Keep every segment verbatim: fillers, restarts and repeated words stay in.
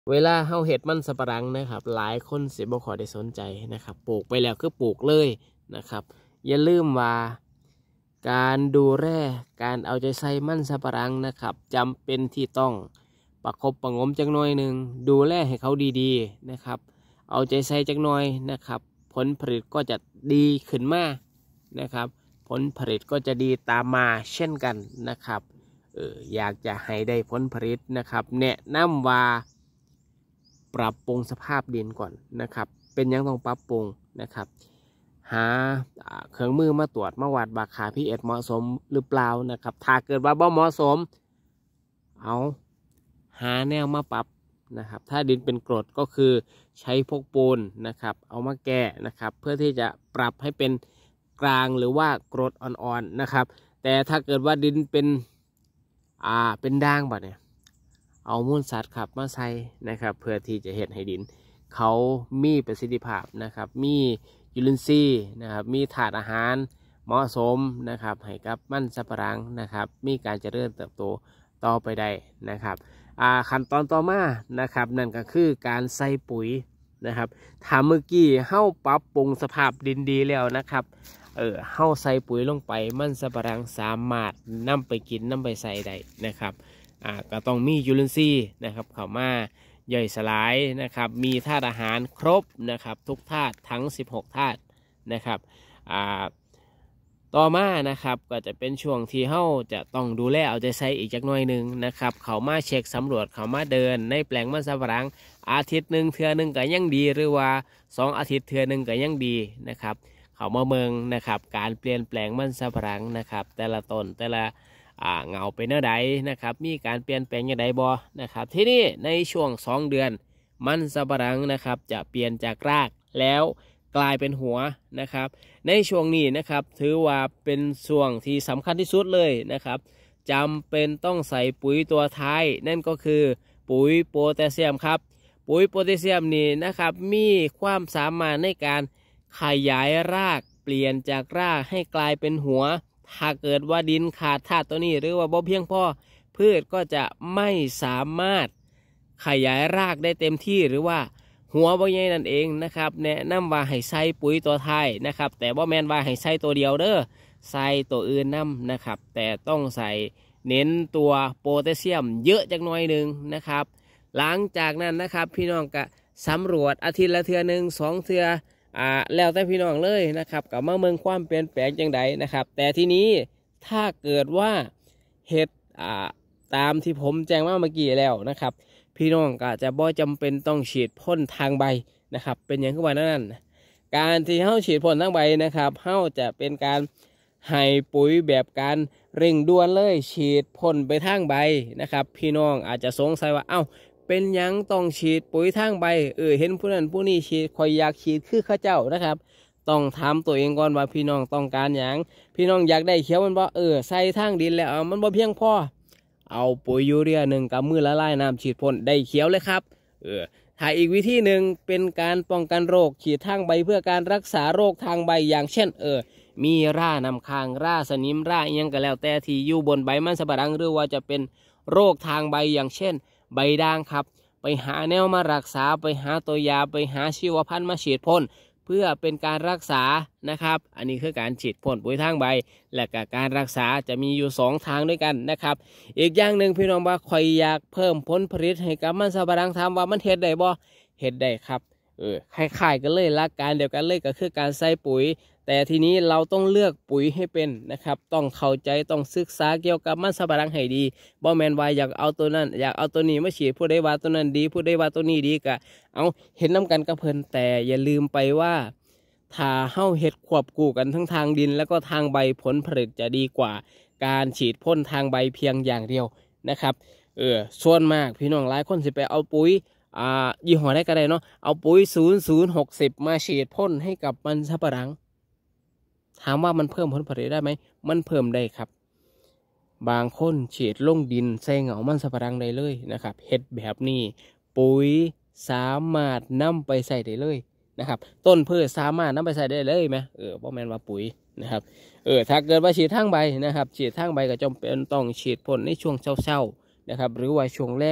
เวลาเฮาเห็ดมันสำปะหลังนะครับหลายคนสิบ่ค่อยได้สนใจนะครับปลูกไปแล้วคือปลูกเลยนะครับอย่าลืมว่าการดูแลการเอาใจใส่มันสำปะหลังนะครับจำเป็นที่ต้องประคบประงมจักหน่อยหนึ่งดูแลให้เขาดีๆนะครับเอาใจใส่จักหน่อยนะครับผลผลิตก็จะดีขึ้นมานะครับผลผลิตก็จะดีตามมาเช่นกันนะครับเอออยากจะให้ได้ผลผลิตนะครับแนะนำว่าปรับปรุงสภาพดินก่อนนะครับเป็นยังต้องปรับปรุงนะครับหาเครื่องมือมาตรวจมาวัดบาค่า พี เอช เหมาะสมหรือเปล่านะครับถ้าเกิดว่าบ่เหมาะสมเอาหาแนวมาปรับนะครับถ้าดินเป็นกรดก็คือใช้พวกปูนนะครับเอามาแก้นะครับเพื่อที่จะปรับให้เป็นกลางหรือว่ากรดอ่อนๆนะครับแต่ถ้าเกิดว่าดินเป็นอ่าเป็นด่างบ่เนี่ยเอามูลสัตว์ครับมาใส่นะครับเพื่อที่จะเห็ดให้ดินเขามีประสิทธิภาพนะครับมีจุลินทรีย์นะครับมีถาดอาหารเหมาะสมนะครับให้กับมันสำปะหลังนะครับมีการเจริญเติบโตต่อไปได้นะครับขั้นตอนต่อมานะครับนั่นก็คือการใส่ปุ๋ยนะครับถ้าเมื่อกี้เฮ้าปรับปรุงสภาพดินดีแล้วนะครับเออเฮ้าใส่ปุ๋ยลงไปมันสำปะหลังสามารถนำไปกินนำไปใส่ได้นะครับอ่าก็ต้องมีจุลินทรีย์นะครับเข้ามาย่อยสลายนะครับมีธาตุอาหารครบนะครับทุกธาตุทั้งสิบหกธาตุนะครับอ่าต่อมานะครับก็จะเป็นช่วงที่เฮ้าจะต้องดูแลเอาใจใส่อีกจักหน่อยหนึ่งนะครับเขามาเช็คสำรวจเขามาเดินในแปลงมันสำปะหลังอาทิตย์หนึ่งเทื่อหนึ่งก็ยังดีหรือว่าสองอาทิตย์เทื่อหนึ่งก็ยังดีนะครับเขามาเมืองนะครับการเปลี่ยนแปลงมันสำปะหลังนะครับแต่ละต้นแต่ละเงาเป็นเนื้อใดนะครับมีการเปลี่ยนแปลงอย่างใดบ่นะครับที่นี่ในช่วงสองเดือนมันสำปะหลังนะครับจะเปลี่ยนจากรากแล้วกลายเป็นหัวนะครับในช่วงนี้นะครับถือว่าเป็นช่วงที่สำคัญที่สุดเลยนะครับจำเป็นต้องใส่ปุ๋ยตัวท้ายนั่นก็คือปุ๋ยโพแทสเซียมครับปุ๋ยโพแทสเซียมนี่นะครับมีความสามารถในการขยายรากเปลี่ยนจากรากให้กลายเป็นหัวถ้าเกิดว่าดินขาดธาตุตัวนี้หรือว่าบ่เพียงพอพืชก็จะไม่สามารถขยายรากได้เต็มที่หรือว่าหัวบ่ใหญ่นั่นเองนะครับแนะนำว่าให้ใส่ปุ๋ยตัวท้ายนะครับแต่บ่แม่นว่าให้ใส่ตัวเดียวเด้อใส่ตัวอื่นนำนะครับแต่ต้องใส่เน้นตัวโพแทสเซียมเยอะจักหน่อยหนึ่งนะครับหลังจากนั้นนะครับพี่น้องก็สำรวจอาทิตย์ละเทื่อหนึ่งสองเทื่ออ่าแล้วแต่พี่น้องเลยนะครับกับมาเมืองความเปลี่ยนแปลงจังใดนะครับแต่ทีนี้ถ้าเกิดว่าเห็ดอ่าตามที่ผมแจ้งมาเมื่อกี้แล้วนะครับพี่น้องก็จะบ่จำเป็นต้องฉีดพ่นทางใบนะครับเป็นอย่างที่ว่านั่นการที่เฮ้าฉีดพ่นทางใบนะครับเฮ้าจะเป็นการให้ปุ๋ยแบบการเร่งด่วนเลยฉีดพ่นไปทางใบนะครับพี่น้องอาจจะสงสัยว่าเอ้าเป็นยังต้องฉีดปุ๋ยทางใบเออเห็นผู้นั้นผู้นี้ฉีดคอยอยากฉีดคือข้าเจ้านะครับต้องถามตัวเองก่อนว่าพี่น้องต้องการอย่างพี่น้องอยากได้เขียวมันบ่เออใส่ทางดินแล้วมันบ่เพียงพอเอาปุ๋ยยูเรียหนึ่งกับมือละลายน้ำฉีดพ่นได้เขียวเลยครับเออถ้าอีกวิธีหนึ่งเป็นการป้องกันโรคฉีดทางใบเพื่อการรักษาโรคทางใบอย่างเช่นเออมีร่านำค้างร่าสนิมร่าเอียงก็แล้วแต่ที่อยู่บนใบมันสำปะหลังหรือว่าจะเป็นโรคทางใบอย่างเช่นใบด่างครับไปหาแนวมารักษาไปหาตัวยาไปหาชีวพันธุ์มาฉีดพ่นเพื่อเป็นการรักษานะครับอันนี้คือการฉีดพ่นปุ๋ยทางใบและก็การรักษาจะมีอยู่สองทางด้วยกันนะครับอีกอย่างหนึ่งพี่น้องว่าใครอยากเพิ่มผลผลิตให้กับมันสำปะหลังถามว่ามันเฮ็ดได้บ่เฮ็ดได้ครับเออคล้ายๆกันเลยหลักการเดียวกันเลยก็คือการใส่ปุ๋ยแต่ทีนี้เราต้องเลือกปุ๋ยให้เป็นนะครับต้องเข้าใจต้องศึกษาเกี่ยวกับมันสำปะหลังให้ดีบ่แม่นว่าอยากเอาตัวนั้นอยากเอาตัวนี้มาฉีดผู้ใดว่าตัวนั้นดีผู้ใดว่าตัวนี้ดีก็เอาเห็นน้ำกันกับเพิ่นแต่อย่าลืมไปว่าถ้าเฮ้าเฮ็ดควบคู่กันทั้งทางดินแล้วก็ทางใบผลผลิตจะดีกว่าการฉีดพ่นทางใบเพียงอย่างเดียวนะครับเออส่วนมากพี่น้องหลายคนสิไปเอาปุ๋ยอ่ายี่ห้อได้ก็ได้เนาะเอาปุ๋ยศูนย์ศูนย์หกสิบมาฉีดพ่นให้กับมันสำปะหลังถามว่ามันเพิ่มผลผลิตได้ไหมมันเพิ่มได้ครับบางคนฉีดลงดินใส่เหงามันสำปะหลังได้เลยนะครับเฮ็ดแบบนี้ปุ๋ยสามารถนำไปใส่ได้เลยนะครับต้นพืชสามารถนำไปใส่ได้เลยไหมเออบ่แม่นว่าปุ๋ยนะครับเออถ้าเกิดว่าฉีดทางใบนะครับฉีดทางใบก็จำเป็นต้องฉีดพ่นในช่วงเช้าๆนะครับหรือว่าช่วงแรง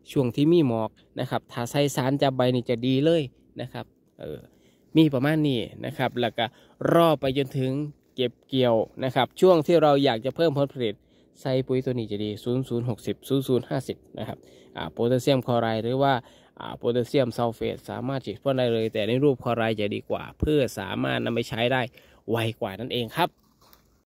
ช่วงที่มีหมอกนะครับถ้าใส่สารจับใบนี่จะดีเลยนะครับเออมีประมาณนี้นะครับแล้วก็รอไปจนถึงเก็บเกี่ยวนะครับช่วงที่เราอยากจะเพิ่มผลผลิตใส่ปุ๋ยตัวนี้จะดีศูนย์ ศูนย์ หกสิบ ศูนย์ ศูนย์ ห้าสิบนะครับอ่าโพแทสเซียมคลอไรด์หรือว่าอ่าโพแทสเซียมซัลเฟตสามารถฉีดพ่นได้เลยแต่ในรูปคลอไรด์จะดีกว่าเพื่อสามารถนำไปใช้ได้ไวกว่านั่นเองครับ